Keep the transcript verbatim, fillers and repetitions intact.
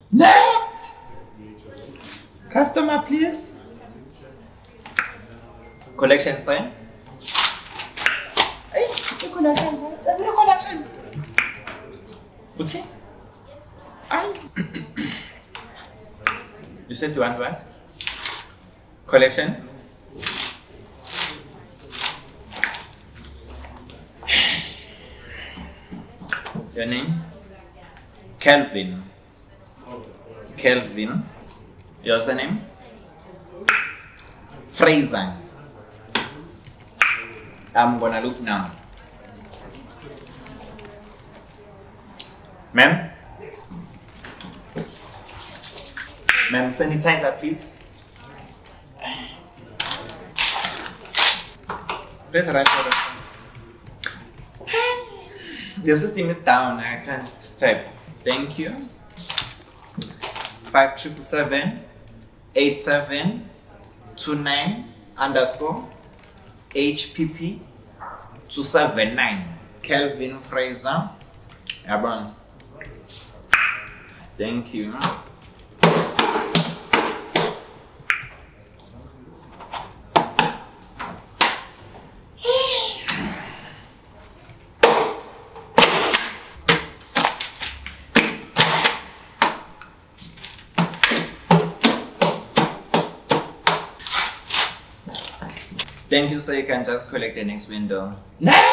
Next! Customer, please. Collection sign. Hey, the collection sign. That's the collection. What's it? I. You said you want what? Collections? Your name? Kelvin. Kelvin. Your surname? Fraser. I'm gonna look now. Ma'am? Ma'am, sanitizer, please. Press the right order. The system is down. I can't type. Thank you. Five triple seven eight seven two nine underscore H P P two seven nine. Kelvin Fraser. Abang. Thank you. Thank you, so you can just collect the next window.